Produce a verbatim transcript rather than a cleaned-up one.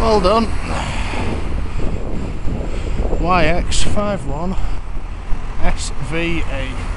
Well done. Y X fifty-one S V E.